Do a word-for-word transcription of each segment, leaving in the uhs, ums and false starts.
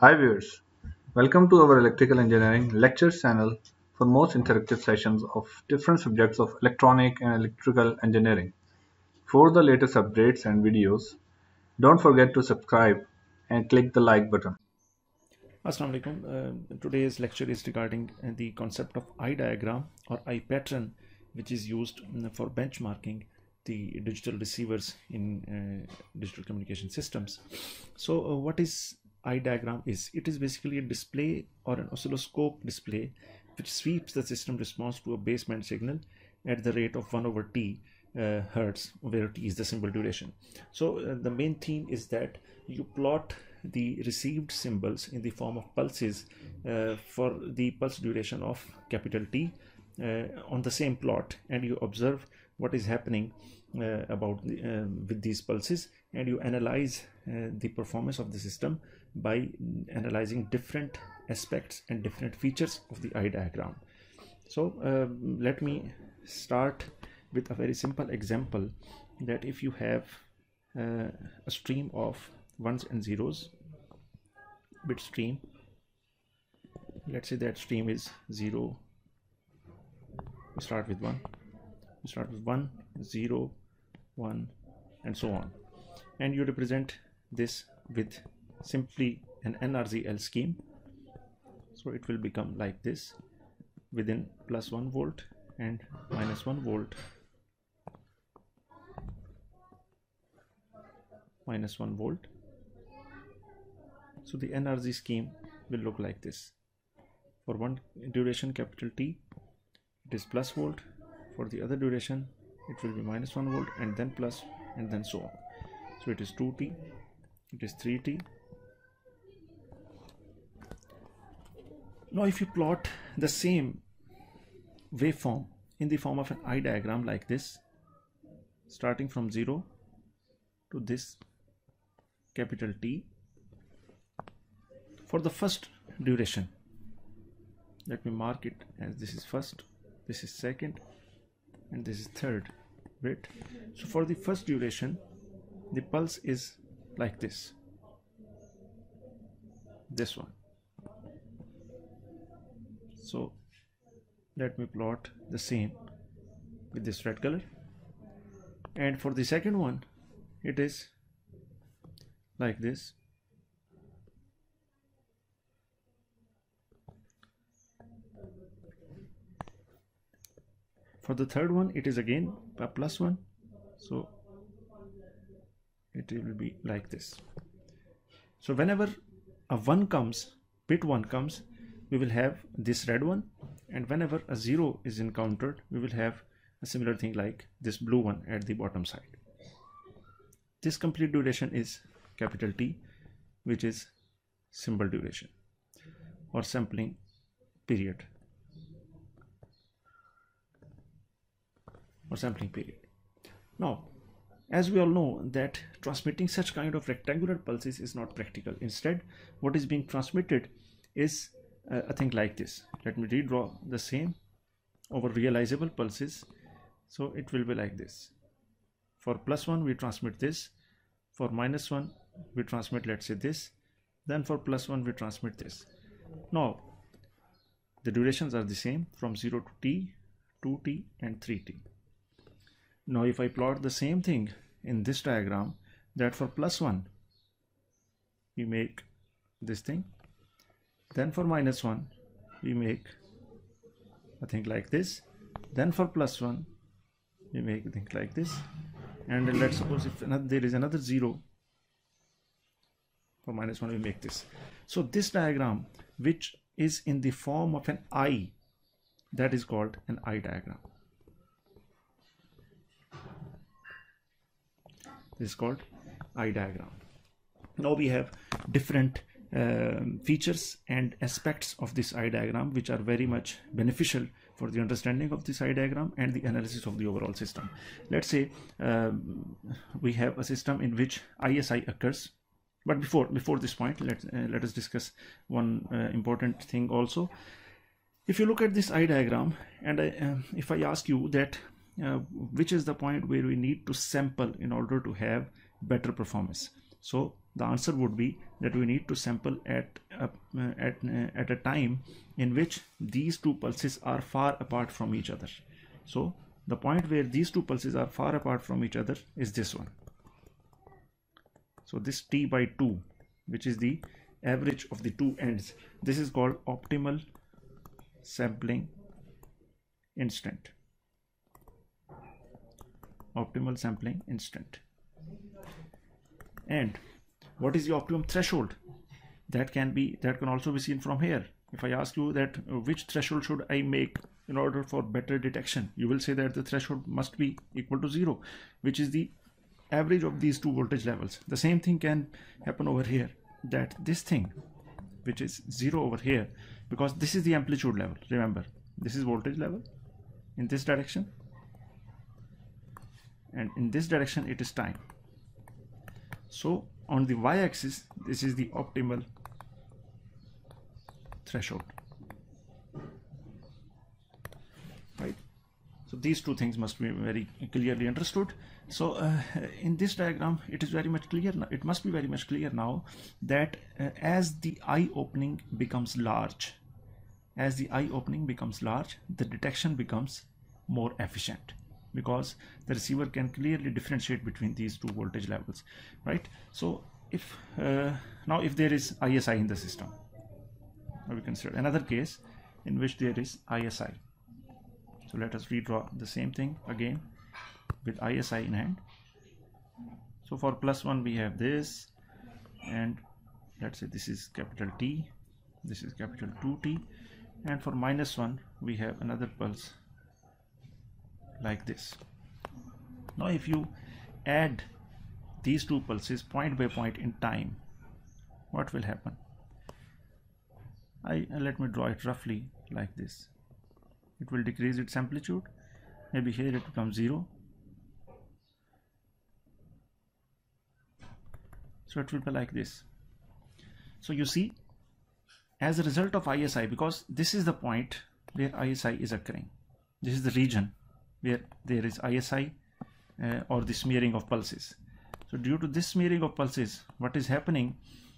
Hi viewers, welcome to our electrical engineering lectures channel for most interactive sessions of different subjects of electronic and electrical engineering. For the latest updates and videos, don't forget to subscribe and click the like button. Assalamu alaikum. Uh, today's lecture is regarding uh, the concept of eye diagram or eye pattern, which is used mm, for benchmarking the digital receivers in uh, digital communication systems. So uh, what is eye diagram is? It is basically a display or an oscilloscope display which sweeps the system response to a baseband signal at the rate of one over t uh, hertz, where t is the symbol duration. So uh, the main theme is that you plot the received symbols in the form of pulses uh, for the pulse duration of capital T uh, on the same plot, and you observe what is happening uh, about the, uh, with these pulses, and you analyze uh, the performance of the system by analyzing different aspects and different features of the eye diagram. So uh, let me start with a very simple example, that if you have uh, a stream of ones and zeros bit stream, let's say that stream is zero, we start with one, we start with one, zero, one, and so on, and you represent this with simply an N R Z L scheme. So it will become like this, within plus one volt and minus one volt, minus one volt. So the N R Z scheme will look like this. For one duration capital T, it is plus volt. For the other duration, it will be minus one volt and then plus, and then so on. So it is two T, it is three T. Now if you plot the same waveform in the form of an eye diagram like this, starting from zero to this capital T, for the first duration, let me mark it as this is first, this is second, and this is third bit. So for the first duration, the pulse is like this, this one. So let me plot the same with this red color, and for the second one, it is like this. For the third one, it is again a plus one, so it will be like this. So whenever a one comes, bit one comes, we will have this red one, and whenever a zero is encountered, we will have a similar thing like this blue one at the bottom side. This complete duration is capital T, which is symbol duration or sampling period or sampling period. Now, as we all know that transmitting such kind of rectangular pulses is not practical. Instead, what is being transmitted is uh, a thing like this. Let me redraw the same over realizable pulses. So it will be like this. For plus one, we transmit this. For minus one, we transmit, let's say, this. Then for plus one, we transmit this. Now, the durations are the same from zero to T, two T, and three T. Now if I plot the same thing in this diagram, that for plus one we make this thing, then for minus one we make a thing like this, then for plus one we make a thing like this, and let's suppose if another, there is another zero, for minus one we make this. So this diagram, which is in the form of an eye, that is called an eye diagram. This is called eye diagram. Now we have different um, features and aspects of this eye diagram which are very much beneficial for the understanding of this eye diagram and the analysis of the overall system. Let's say um, we have a system in which I S I occurs, but before before this point, let uh, let us discuss one uh, important thing also. If you look at this eye diagram, and I, uh, if I ask you that uh, which is the point where we need to sample in order to have better performance, so the answer would be that we need to sample at a, at, at a time in which these two pulses are far apart from each other. So the point where these two pulses are far apart from each other is this one. So this t by two, which is the average of the two ends, this is called optimal sampling instant. Optimal sampling instant. And what is the optimum threshold? That can be, that can also be seen from here. If I ask you that uh, which threshold should I make in order for better detection, you will say that the threshold must be equal to zero, which is the average of these two voltage levels. The same thing can happen over here, that this thing, which is zero over here, because this is the amplitude level. Remember, this is voltage level in this direction, and in this direction it is time. So on the y-axis, this is the optimal threshold, right? So these two things must be very clearly understood. So uh, in this diagram, it is very much clear now, it must be very much clear now that uh, as the eye opening becomes large, as the eye opening becomes large, the detection becomes more efficient, because the receiver can clearly differentiate between these two voltage levels, right? So if uh, now if there is I S I in the system, now we consider another case in which there is I S I. So let us redraw the same thing again with I S I in hand. So for plus one we have this, and let's say this is capital T, this is capital two T, and for minus one we have another pulse like this. Now if you add these two pulses point by point in time, what will happen? I let me draw it roughly like this. It will decrease its amplitude. Maybe here it becomes zero. So it will be like this. So you see, as a result of I S I, because this is the point where I S I is occurring, this is the region where there is I S I uh, or the smearing of pulses. So due to this smearing of pulses, what is happening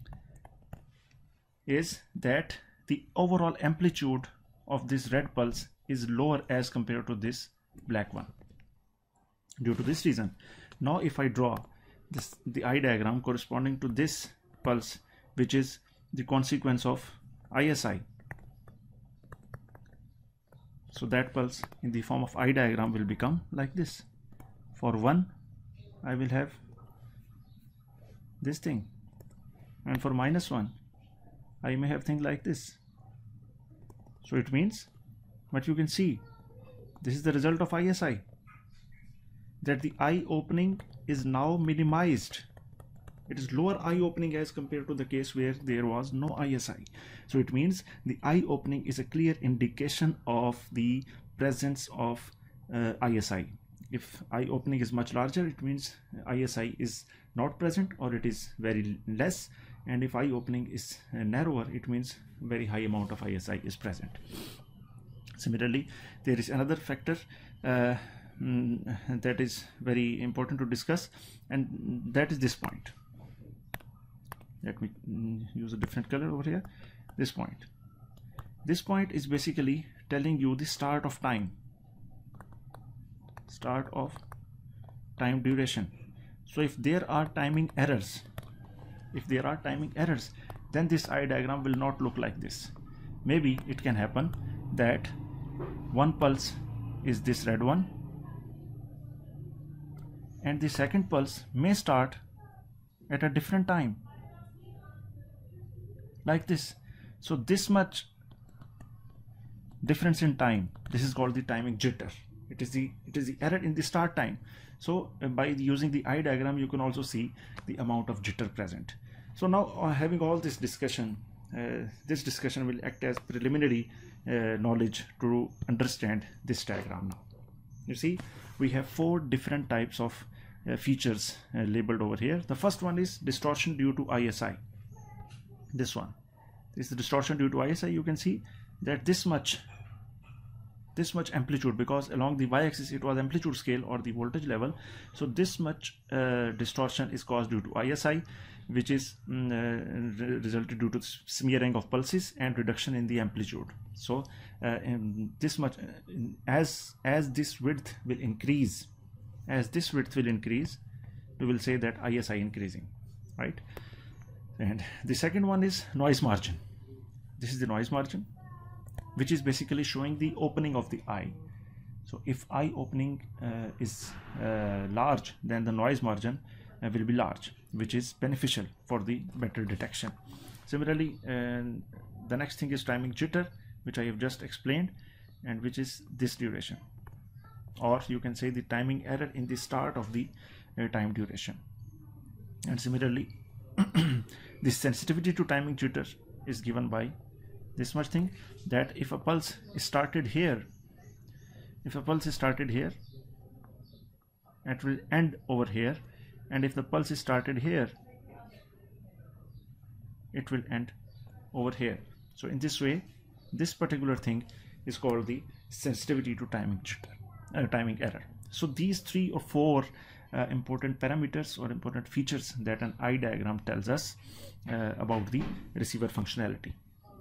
is that the overall amplitude of this red pulse is lower as compared to this black one. Due to this reason, now if I draw this, the eye diagram corresponding to this pulse, which is the consequence of I S I, so that pulse in the form of eye diagram will become like this. For one, I will have this thing, and for minus one, I may have things like this. So it means, what you can see, this is the result of I S I, that the eye opening is now minimized. It is lower eye opening as compared to the case where there was no I S I. So it means the eye opening is a clear indication of the presence of uh, I S I. If eye opening is much larger, it means I S I is not present or it is very less. And if eye opening is uh, narrower, it means very high amount of I S I is present. Similarly, there is another factor uh, mm, that is very important to discuss, and that is this point. Let me mm, use a different color over here. This point. This point is basically telling you the start of time. Start of time duration. So if there are timing errors, if there are timing errors, then this eye diagram will not look like this. Maybe it can happen that one pulse is this red one, and the second pulse may start at a different time, like this. So this much difference in time, this is called the timing jitter. It is the it is the error in the start time. So uh, by using the eye diagram, you can also see the amount of jitter present. So now uh, having all this discussion, uh, this discussion will act as preliminary uh, knowledge to understand this diagram now. You see, we have four different types of uh, features uh, labeled over here. The first one is distortion due to I S I. This one. This is the distortion due to I S I. You can see that this much this much amplitude, because along the y-axis it was amplitude scale or the voltage level. So this much uh, distortion is caused due to I S I, which is mm, uh, re resulted due to smearing of pulses and reduction in the amplitude. So uh, this much uh, as as this width will increase, as this width will increase, we will say that I S I increasing, right? And the second one is noise margin. This is the noise margin, which is basically showing the opening of the eye. So if eye opening uh, is uh, large, then the noise margin uh, will be large, which is beneficial for the better detection. Similarly, uh, the next thing is timing jitter, which I have just explained, and which is this duration, or you can say the timing error in the start of the uh, time duration. And similarly, the sensitivity to timing jitter is given by this much thing, that if a pulse is started here, if a pulse is started here, it will end over here, and if the pulse is started here, it will end over here. So in this way, this particular thing is called the sensitivity to timing jitter, uh, timing error. So these three or four uh, important parameters or important features that an eye diagram tells us uh, about the receiver functionality.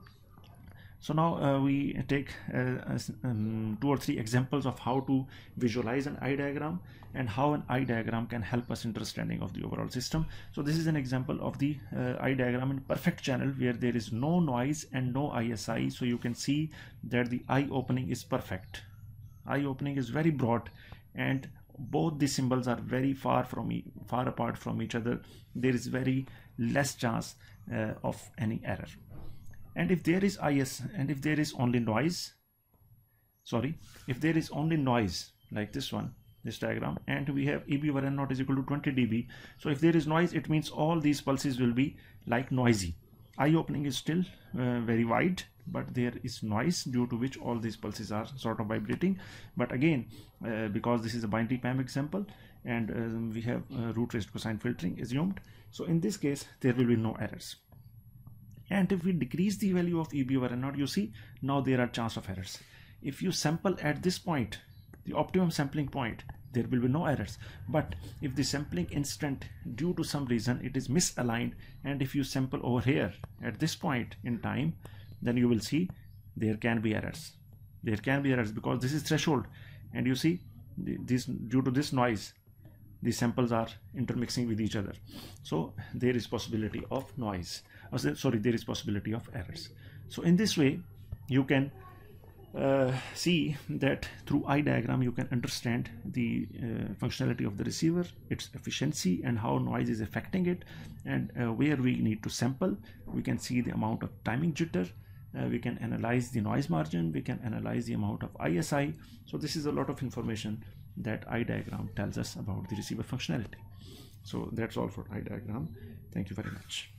So now uh, we take uh, um, two or three examples of how to visualize an eye diagram and how an eye diagram can help us understanding of the overall system. So this is an example of the uh, eye diagram in perfect channel where there is no noise and no I S I. So you can see that the eye opening is perfect. Eye opening is very broad, and both the symbols are very far from e far apart from each other. There is very less chance uh, of any error. And if there is I S and if there is only noise, sorry, if there is only noise like this one, this diagram, and we have E B over N naught is equal to twenty D B. So if there is noise, it means all these pulses will be like noisy. Eye opening is still uh, very wide, but there is noise due to which all these pulses are sort of vibrating. But again, uh, because this is a binary P A M example, and uh, we have uh, root raised cosine filtering assumed, so in this case there will be no errors. And if we decrease the value of E B over N naught, you see now there are chance of errors. If you sample at this point, the optimum sampling point, there will be no errors. But if the sampling instant due to some reason it is misaligned, and if you sample over here at this point in time, then you will see there can be errors. There can be errors because this is threshold, and you see this due to this noise, the samples are intermixing with each other. So there is possibility of noise. Oh, sorry, there is possibility of errors. So in this way, you can uh, see that through eye diagram you can understand the uh, functionality of the receiver, its efficiency, and how noise is affecting it, and uh, where we need to sample. We can see the amount of timing jitter. Uh, we can analyze the noise margin. We can analyze the amount of I S I. So this is a lot of information that eye diagram tells us about the receiver functionality. So that's all for eye diagram. Thank you very much.